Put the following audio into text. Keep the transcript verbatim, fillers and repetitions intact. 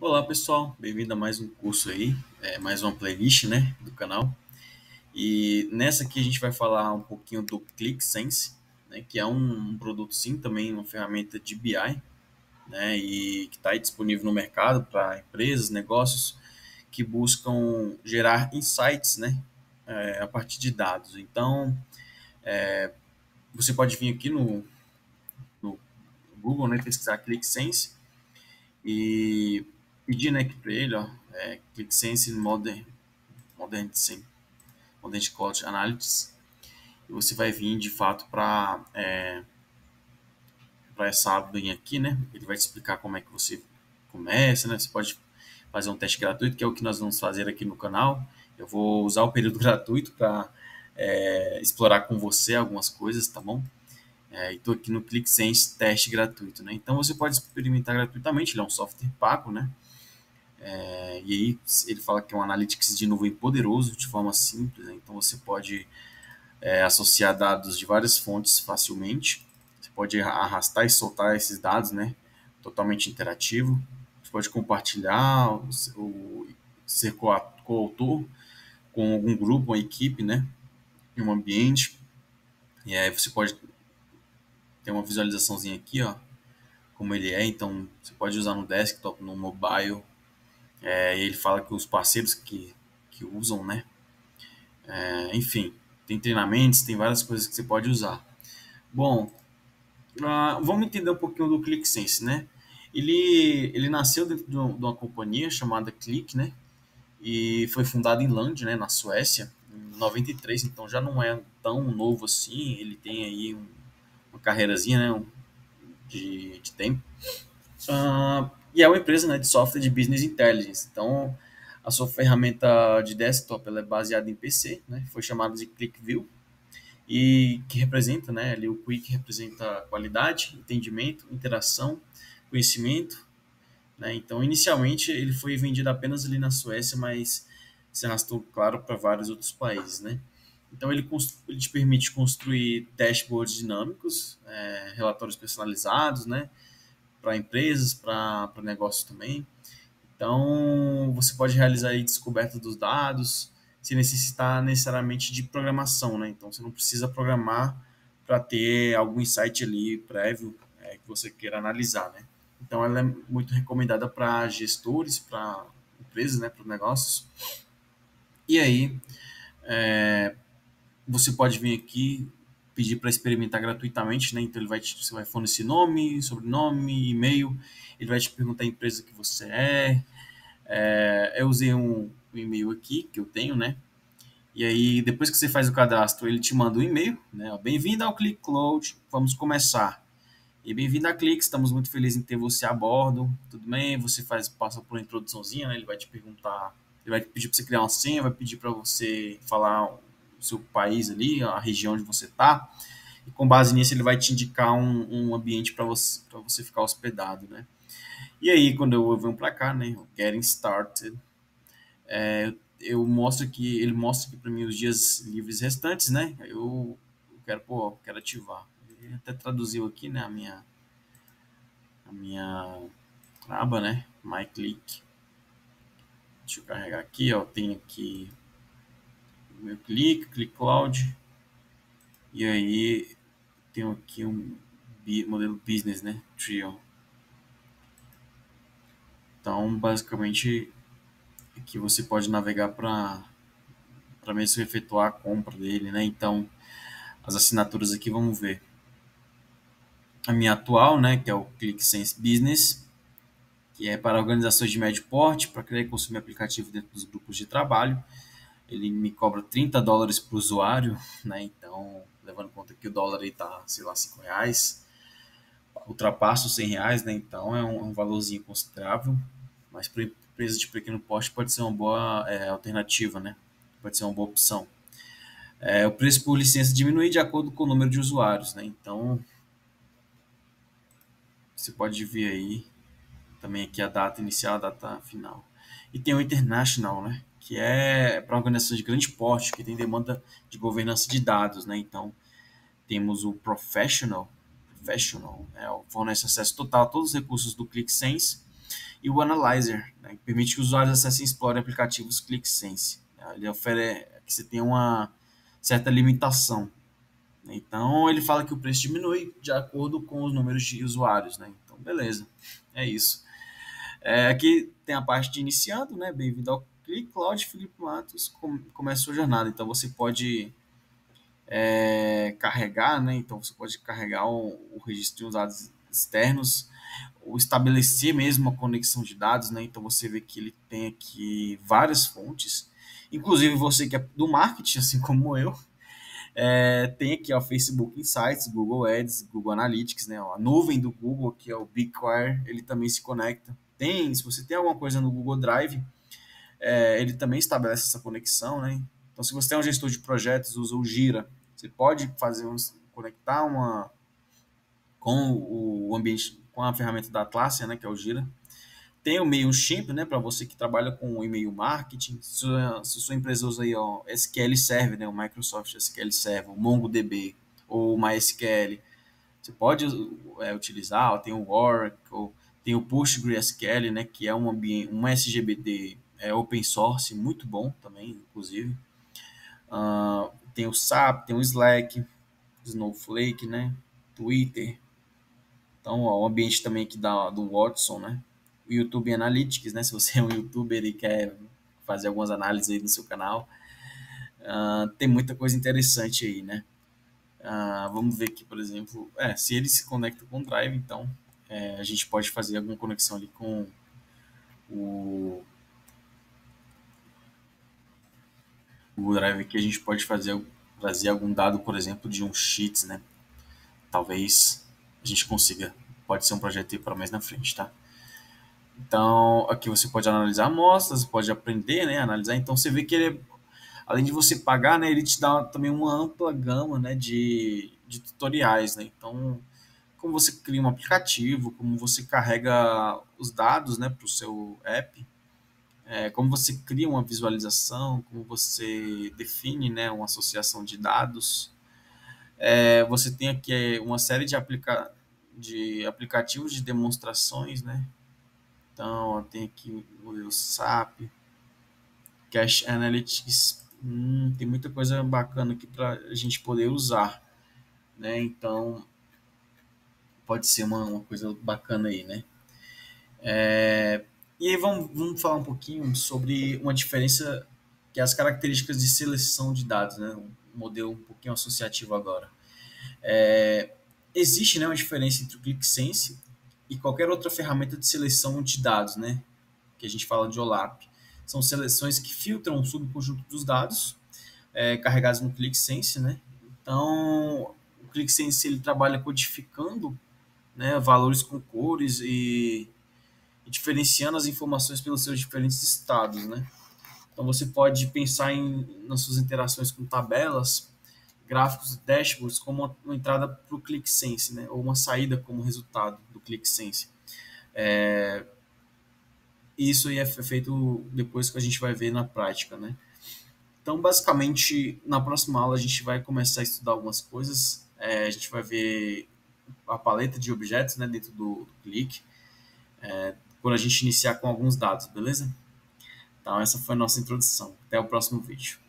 Olá pessoal, bem-vindo a mais um curso aí, é, mais uma playlist, né, do canal. E nessa aqui a gente vai falar um pouquinho do ClickSense, né, que é um, um produto sim, também uma ferramenta de B I, né, e que está disponível no mercado para empresas, negócios que buscam gerar insights, né, é, a partir de dados. Então, você pode vir aqui no, no Google, né, pesquisar ClickSense e pedir, né, para ele, ó, é, ClickSense Modern, Modern Modern Cloud Analytics, e você vai vir de fato para é, para essa abinha aqui, né? Ele vai te explicar como é que você começa, né? Você pode fazer um teste gratuito, que é o que nós vamos fazer aqui no canal. Eu vou usar o período gratuito para é, explorar com você algumas coisas, tá bom? É, e estou aqui no ClickSense teste gratuito, né? Então você pode experimentar gratuitamente, ele é um software pago, né? É, e aí ele fala que é um analytics de nuvem poderoso, de forma simples, né? Então você pode é, associar dados de várias fontes facilmente. Você pode arrastar e soltar esses dados, né? Totalmente interativo. Você pode compartilhar, o, o, ser coautor com algum grupo, uma equipe, né? Em um ambiente. E aí você pode ter uma visualizaçãozinha aqui, ó, como ele é. Então você pode usar no desktop, no mobile. É, e ele fala que os parceiros que, que usam, né? É, enfim, tem treinamentos, tem várias coisas que você pode usar. Bom, Uh, vamos entender um pouquinho do ClickSense, né? Ele, ele nasceu dentro de, um- de uma companhia chamada Click, né? E foi fundado em Lund, né, na Suécia, em noventa e três, então já não é tão novo assim. Ele tem aí um- uma carreirazinha, né, um- de, de tempo. Uh, e é uma empresa, né, de software de business intelligence. Então, a sua ferramenta de desktop ela é baseada em P C, né? Foi chamada de ClickView e que representa, né, ali o Quick representa qualidade, entendimento, interação, conhecimento, né? Então, inicialmente ele foi vendido apenas ali na Suécia, mas se arrastou, claro, para vários outros países, né? Então, ele, ele te permite construir dashboards dinâmicos, é, relatórios personalizados, né, para empresas, para negócios também. Então, você pode realizar aí descoberta dos dados sem necessitar necessariamente de programação, né? Então, você não precisa programar para ter algum insight ali prévio é, que você queira analisar, né? Então, ela é muito recomendada para gestores, para empresas, né, para negócios. E aí, é, você pode vir aqui pedir para experimentar gratuitamente, né? Então, ele vai te, você vai fornecer nome, sobrenome, e-mail, ele vai te perguntar a empresa que você é. É, eu usei um, um e-mail aqui que eu tenho, né? E aí, depois que você faz o cadastro, ele te manda um e-mail, né? Bem-vindo ao Click Cloud, vamos começar. E bem-vindo a Click, estamos muito felizes em ter você a bordo. Tudo bem? Você faz, passa por uma introduçãozinha, né? Ele vai te perguntar, ele vai pedir para você criar uma senha, vai pedir para você falar o seu país ali, a região onde você está. E com base nisso, ele vai te indicar um, um ambiente para você, para você ficar hospedado, né? E aí, quando eu venho para cá, né? Getting started, é, eu mostro que ele mostra aqui para mim os dias livres restantes, né? Eu, eu quero, pô, quero ativar. Ele até traduziu aqui, né, a minha a minha aba, né? My Click. Deixa eu carregar aqui, ó, tem aqui o meu Click, Click Cloud. E aí tem aqui um modelo business, né? Trio. Então, basicamente, aqui você pode navegar para para mesmo efetuar a compra dele, né? Então, as assinaturas aqui, vamos ver. A minha atual, né, que é o ClickSense Business, que é para organizações de médio porte, para criar e consumir aplicativo dentro dos grupos de trabalho. Ele me cobra trinta dólares por usuário, né? Então, levando em conta que o dólar aí tá, sei lá, cinco reais, ultrapassa os cem reais, né? Então, é um, é um valorzinho considerável, mas para empresas de pequeno porte pode ser uma boa é, alternativa, né? Pode ser uma boa opção. É, o preço por licença diminui de acordo com o número de usuários, né? Então, você pode ver aí também aqui a data inicial, a data final. E tem o International, né, que é para organizações de grande porte, que tem demanda de governança de dados, né? Então, temos o Professional, Professional, é, fornece acesso total a todos os recursos do ClickSense e o Analyzer, né, que permite que os usuários acessem e explorem aplicativos ClickSense. Ele oferece que você tenha uma certa limitação. Então, ele fala que o preço diminui de acordo com os números de usuários, né? Então, beleza, é isso. É, aqui tem a parte de iniciando, né? Bem-vindo ao Click, Cloud, Felipe Matos, com, começa a sua jornada. Então, você pode é, carregar, né? Então, você pode carregar o, o registro de dados externos, ou estabelecer mesmo a conexão de dados, né? Então, você vê que ele tem aqui várias fontes, inclusive você que é do marketing, assim como eu, é, tem aqui o Facebook Insights, Google Ads, Google Analytics, né? A nuvem do Google, que é o BigQuery, ele também se conecta. Tem, se você tem alguma coisa no Google Drive, é, ele também estabelece essa conexão, né? Então, se você tem um gestor de projetos, usa o Gira, você pode fazer um, conectar uma com o ambiente, com a ferramenta da Atlassian, né? Que é o Gira. Tem o MailChimp, né, para você que trabalha com e-mail marketing. Se sua, se sua empresa usa aí, ó, S Q L Server, né, o Microsoft S Q L Server, o MongoDB ou o MySQL, você pode é, utilizar. Ó, tem o Oracle, tem o PostgreSQL, né, que é um ambiente, um S G B D é, open source, muito bom também, inclusive. Uh, tem o S A P, tem o Slack, Snowflake, né, Twitter. Então, ó, o ambiente também aqui da, do Watson, né? O YouTube Analytics, né? Se você é um youtuber e quer fazer algumas análises aí no seu canal, uh, tem muita coisa interessante aí, né? Uh, vamos ver aqui, por exemplo, é, se ele se conecta com o Drive, então é, a gente pode fazer alguma conexão ali com o, o Drive, que a gente pode fazer trazer algum dado, por exemplo, de um Sheets, né? Talvez a gente consiga, pode ser um projeto para mais na frente, tá? Então, aqui você pode analisar amostras, pode aprender, né, analisar. Então, você vê que ele, é, além de você pagar, né, ele te dá também uma ampla gama, né, de, de tutoriais, né. Então, como você cria um aplicativo, como você carrega os dados, né, para o seu app, é, como você cria uma visualização, como você define, né, uma associação de dados. É, você tem aqui uma série de, aplica de aplicativos de demonstrações, né. Então, tem aqui o S A P, Cache Analytics, hum, tem muita coisa bacana aqui para a gente poder usar, né? Então, pode ser uma, uma coisa bacana aí, né? É, e aí vamos, vamos falar um pouquinho sobre uma diferença, que é as características de seleção de dados, né? Um modelo um pouquinho associativo agora. É, existe, né, uma diferença entre o ClickSense e qualquer outra ferramenta de seleção de dados, né? Que a gente fala de OLAP. São seleções que filtram um subconjunto dos dados é, carregados no ClickSense, né? Então, o ClickSense ele trabalha codificando, né, valores com cores e, e diferenciando as informações pelos seus diferentes estados, né? Então, você pode pensar em, nas suas interações com tabelas, gráficos e dashboards como uma, uma entrada para o ClickSense, né? Ou uma saída como resultado do ClickSense. É, isso aí é feito depois que a gente vai ver na prática, né? Então, basicamente, na próxima aula a gente vai começar a estudar algumas coisas. É, a gente vai ver a paleta de objetos, né, dentro do, do Click, é, quando a gente iniciar com alguns dados, beleza? Então, essa foi a nossa introdução. Até o próximo vídeo.